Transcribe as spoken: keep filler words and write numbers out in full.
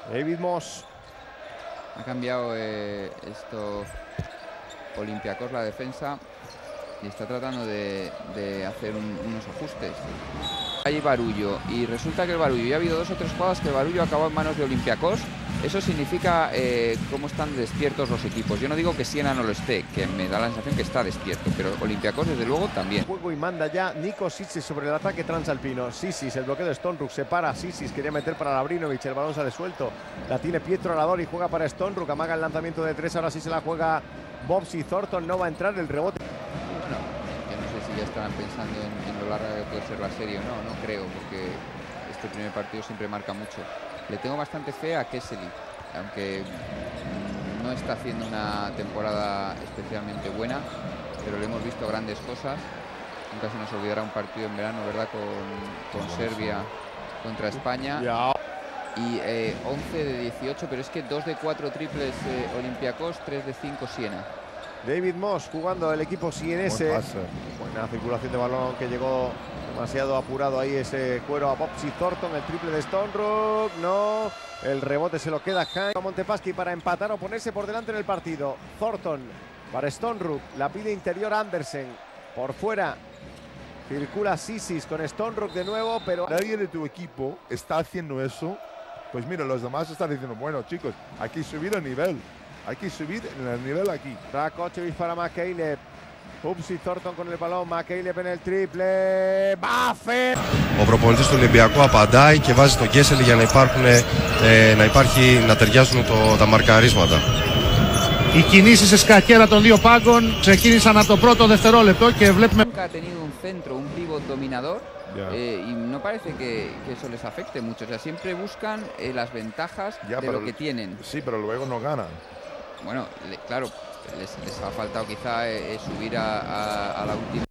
David Moss. Ha cambiado eh, esto Olympiacos la defensa y está tratando de, de hacer un, unos ajustes. Hay barullo y resulta que el barullo, ya ha habido dos o tres jugadas que el barullo acabó en manos de Olympiacos. Eso significa eh, cómo están despiertos los equipos. Yo no digo que Siena no lo esté, que me da la sensación que está despierto, pero Olympiacos desde luego también. Juego y manda ya Nico Sisis sobre el ataque transalpino. Sisis, el bloqueo de Stonruk, se para Sisis, quería meter para Lavrinovic, el balón sale suelto. La tiene Pietro Alador y juega para Stonruk, amaga el lanzamiento de tres, ahora sí se la juega Bobsy. Thornton no va a entrar, el rebote. Bueno, yo no sé si ya estarán pensando en, en lo larga que puede ser la serie o no, no creo, porque este primer partido siempre marca mucho. Le tengo bastante fe a Kessely, aunque no está haciendo una temporada especialmente buena, pero le hemos visto grandes cosas. Nunca se nos olvidará un partido en verano, ¿verdad?, con, con Serbia contra España. Y eh, once de dieciocho, pero es que dos de cuatro triples eh, Olympiacos, tres de cinco Siena. David Moss jugando el equipo sienese. Buena circulación de balón que llegó demasiado apurado ahí ese cuero a Bobsy Thornton. El triple de Stonruk, no. El rebote se lo queda a Montepaschi para empatar o ponerse por delante en el partido. Thornton para Stonruk, la pide interior Andersen. Por fuera circula Sisis con Stonruk de nuevo, pero nadie de tu equipo está haciendo eso. Pues mira, los demás están diciendo, bueno chicos, hay que subir el nivel. Hay que subir el nivel aquí. Rakocevic para McCaleb. Bobsy Thornton con el balón. McCaleb en el triple. Μπάφερ! Ο προπονητής του Ολυμπιακού απαντάει και βάζει τον Κέσελη για να, υπάρχουν, ε, να, υπάρχει, να ταιριάζουν το, τα μαρκαρίσματα. Οι κινήσεις σε σκακέρα των δύο πάγκων ξεκίνησαν από το πρώτο δευτερόλεπτο και βλέπουμε... Nunca ha tenido un centro, un pívot dominador eh, y no parece que, que eso les afecte mucho. O sea, siempre buscan eh, las ventajas ya, de pero, lo que tienen. Sí, pero luego no ganan. Bueno, le, claro, les, les ha faltado quizá eh, subir a, a, a la última.